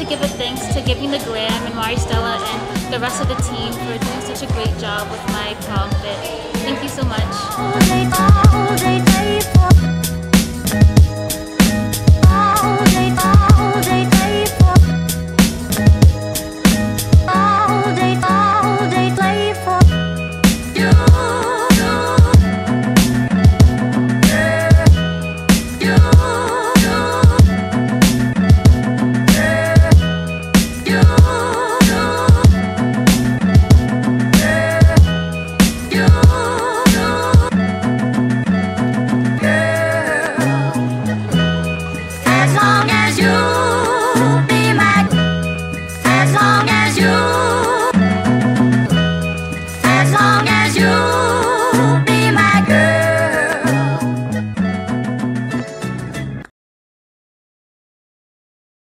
give a thanks to Giving the Glam and Maristella and the rest of the team for doing such a great job with my prom fit. Thank you so much.